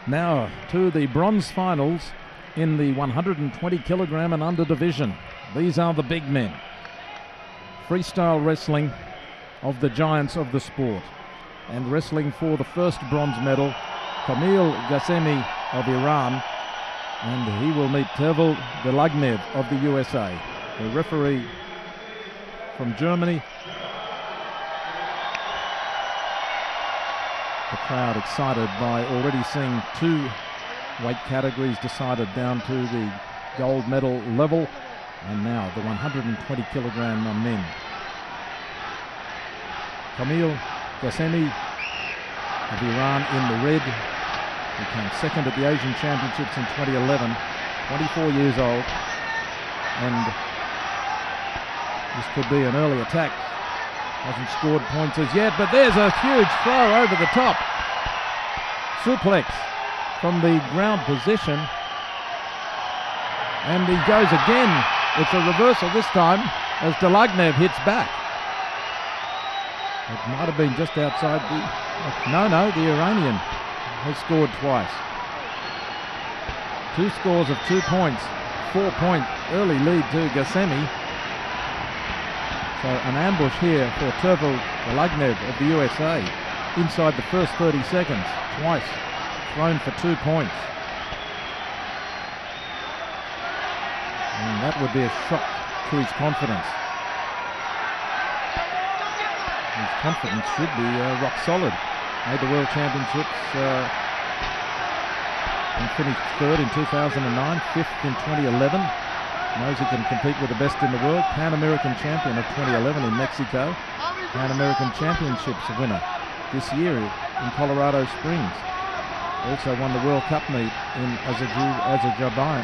Now to the bronze finals in the 120 kilogram and under division. These are the big men. Freestyle wrestling of the giants of the sport. And wrestling for the first bronze medal, Komeil Ghasemi of Iran, and he will meet Tervel Dlagnev of the USA. The referee from Germany. The crowd excited by already seeing two weight categories decided down to the gold medal level, and now the 120 kilogram men. Komeil Ghasemi of Iran in the red. He came second at the Asian Championships in 2011, 24 years old, and this could be an early attack. Hasn't scored points as yet, but there's a huge throw over the top. Suplex from the ground position, and he goes again. It's a reversal this time as Dlagnev hits back. It might have been just outside the... No, the Iranian has scored twice. Two scores of 2 points, 4-point early lead to Ghasemi. So an ambush here for Tervel Dlagnev of the USA inside the first 30 seconds, twice thrown for 2 points. And that would be a shock to his confidence. His confidence should be rock solid. Made the World Championships and finished third in 2009, fifth in 2011. Knows he can compete with the best in the world. Pan American champion of 2011 in Mexico. Pan American Championships winner this year in Colorado Springs. Also won the World Cup meet in Azerbaijan.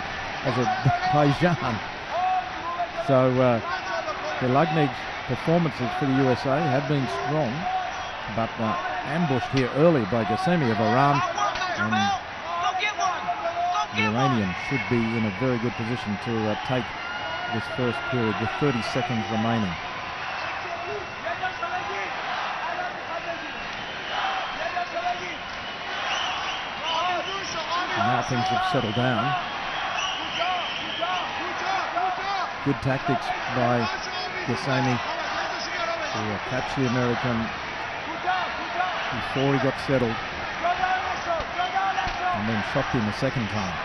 So Dlagnev's performances for the USA have been strong, but ambushed here early by Ghasemi of Iran, and the Iranian should be in a very good position to take this first period with 30 seconds remaining. And now things have settled down. Good tactics by Ghasemi to catch the American before he got settled, and then shocked him a second time.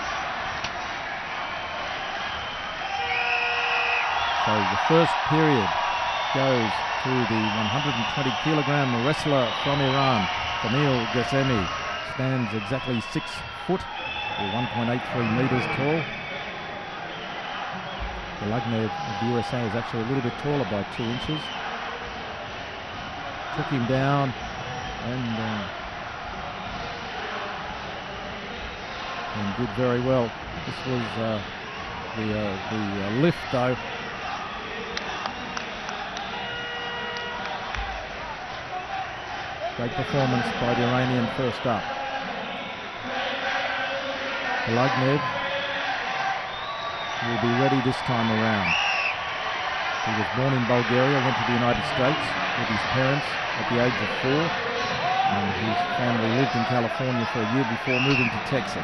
So the first period goes to the 120 kilogram wrestler from Iran, Komeil Ghasemi. Stands exactly 6 foot, or 1.83 meters tall. Dlagnev of the USA is actually a little bit taller by 2 inches. Took him down and did very well. This was the lift though. Great performance by the Iranian first up. Dlagnev will be ready this time around. He was born in Bulgaria, went to the United States with his parents at the age of 4, and his family lived in California for a year before moving to Texas.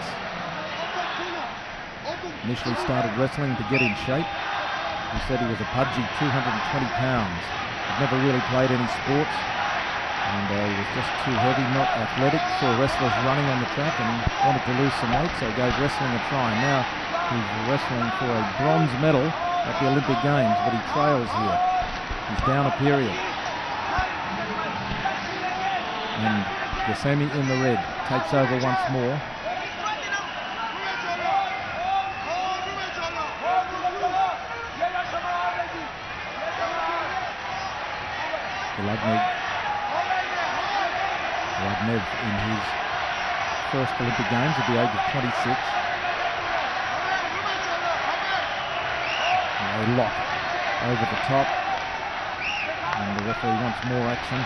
Initially started wrestling to get in shape. He said he was a pudgy 220 pounds. Had never really played any sports, and he was just too heavy, not athletic. Saw wrestlers running on the track and wanted to lose some weight, so gave wrestling a try. Now he's wrestling for a bronze medal at the Olympic Games, but he trails here. He's down a period. And Ghasemi in the red takes over once more. Dlagnev in his first Olympic Games at the age of 26. A lock over the top, and the referee wants more action.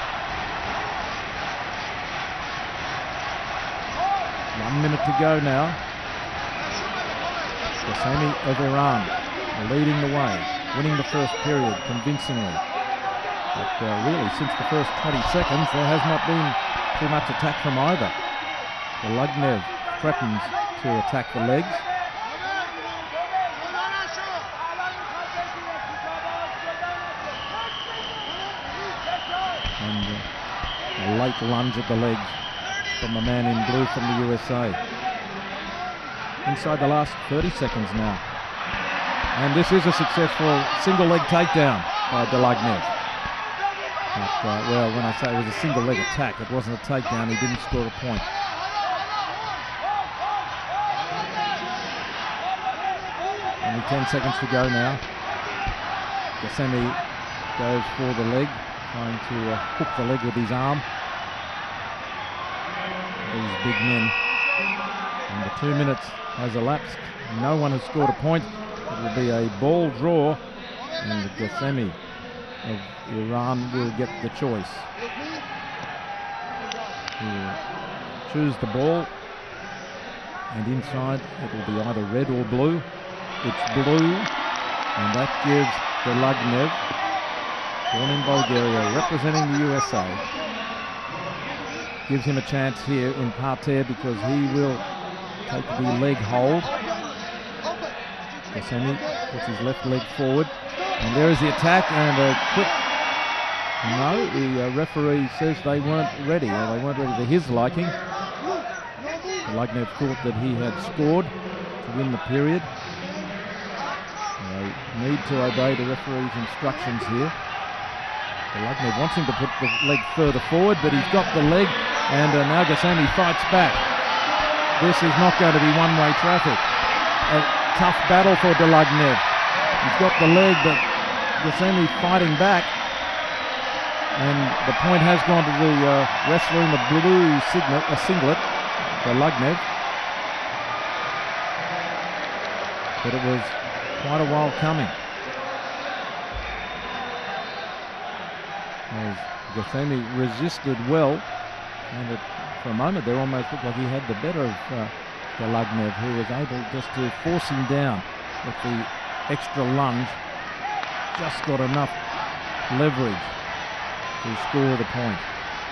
1 minute to go now. Ghasemi of Iran leading the way, winning the first period convincingly. But really, since the first 20 seconds, there has not been too much attack from either. Dlagnev threatens to attack the legs. And a late lunge at the legs from the man in blue from the USA. Inside the last 30 seconds now. And this is a successful single leg takedown by Dlagnev. But, well, when I say it was a single leg attack, it wasn't a takedown. He didn't score a point. Only 10 seconds to go now. Ghasemi goes for the leg, trying to hook the leg with his arm. These big men. And the 2 minutes has elapsed. No one has scored a point. It will be a ball draw, and Ghasemi of Iran will get the choice. He will choose the ball, and inside it will be either red or blue. It's blue, and that gives Dlagnev, born in Bulgaria, representing the USA, gives him a chance here in parterre because he will take the leg hold. Ghasemi puts his left leg forward, and there is the attack, and a quick... No, the referee says they weren't ready, or they weren't ready to his liking. Dlagnev thought that he had scored to win the period. They need to obey the referee's instructions here. Dlagnev wants him to put the leg further forward, but he's got the leg, and now Ghasemi fights back. This is not going to be one-way traffic. A tough battle for Dlagnev. He's got the leg, but Ghasemi fighting back. And the point has gone to the wrestler in the blue singlet, Dlagnev. But it was quite a while coming. As Ghasemi resisted well, and for a moment there almost looked like he had the better of Dlagnev, who was able just to force him down with the extra lunge. Just got enough leverage to score the point.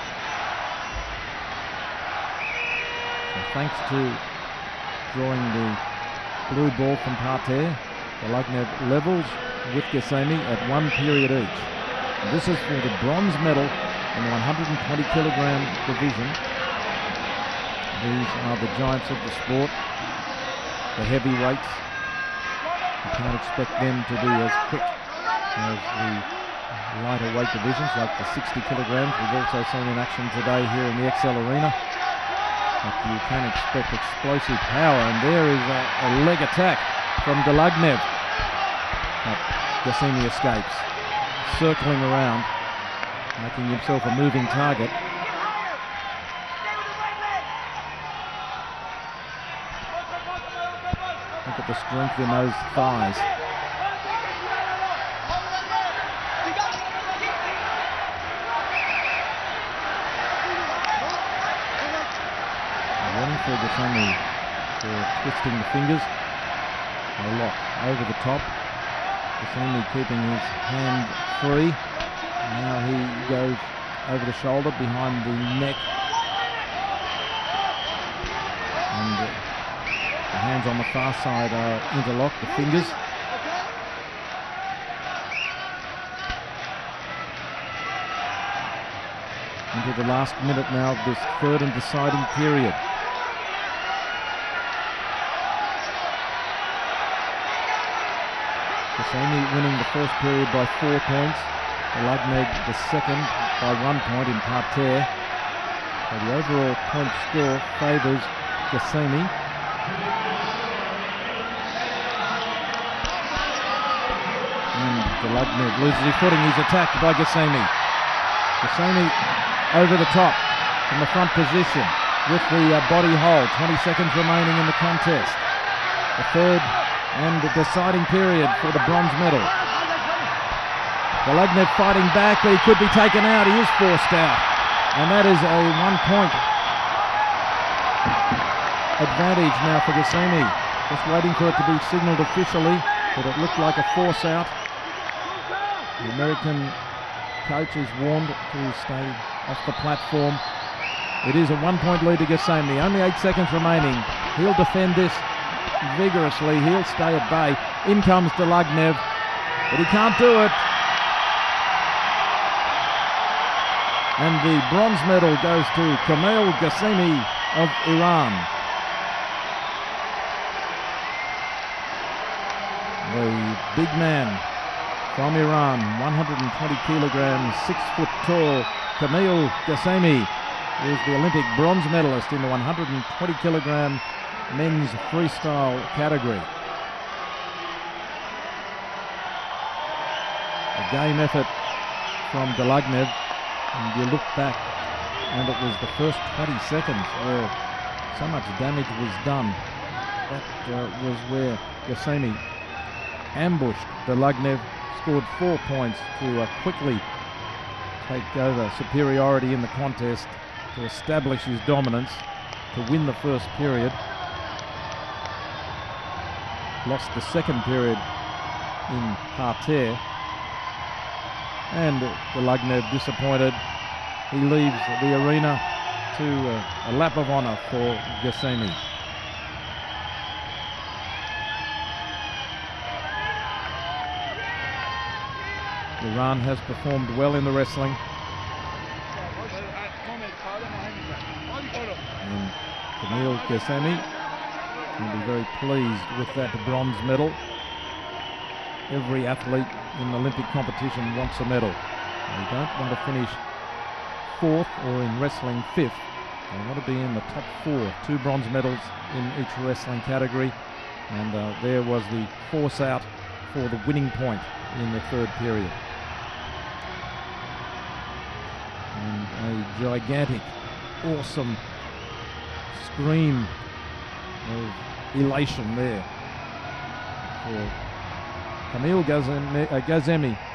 So thanks to drawing the blue ball from parterre, Dlagnev levels with Ghasemi at 1 period each. And this is for the bronze medal in the 120 kilogram division. These are the giants of the sport, the heavyweights. You can't expect them to be as quick as the lighter weight divisions, like the 60 kilograms. We've also seen in action today here in the XL Arena. But you can expect explosive power, and there is a leg attack from Dlagnev. But Ghasemi escapes, circling around, making himself a moving target. Look at the strength in those thighs. Running for Ghasemi for twisting the fingers. A lock over the top. Ghasemi keeping his hand free. Now he goes over the shoulder, behind the neck. And the hands on the far side are interlocked, the fingers. Into the last minute now of this third and deciding period. Ghasemi winning the first period by 4 points. Dlagnev the second by 1 point in parterre. So the overall point score favours Ghasemi. And Dlagnev loses his footing. He's attacked by Ghasemi. Ghasemi over the top from the front position with the body hold. 20 seconds remaining in the contest. The third and the deciding period for the bronze medal. Dlagnev fighting back, but he could be taken out. He is forced out. And that is a 1 point advantage now for Ghasemi. Just waiting for it to be signalled officially, but it looked like a force out. The American coach is warned to stay off the platform. It is a 1-point lead to Ghasemi. Only 8 seconds remaining. He'll defend this vigorously. He'll stay at bay. In comes Dlagnev, but he can't do it. And the bronze medal goes to Komeil Ghasemi of Iran. The big man from Iran, 120 kilograms, 6 foot tall, Komeil Ghasemi is the Olympic bronze medalist in the 120 kilogram men's freestyle category. A game effort from Dlagnev, and you look back and it was the first 20 seconds where so much damage was done. That was where Ghasemi ambushed Dlagnev, scored 4 points to quickly take over superiority in the contest, to establish his dominance, to win the first period. Lost the second period in parterre, and Dlagnev disappointed. He leaves the arena to a lap of honour for Ghasemi. Iran has performed well in the wrestling. And Komeil Ghasemi will be very pleased with that bronze medal. Every athlete in Olympic competition wants a medal. They don't want to finish 4th or in wrestling 5th. They want to be in the top 4. 2 bronze medals in each wrestling category. And there was the force out for the winning point in the third period. And a gigantic, awesome scream of elation there for Komeil Ghasemi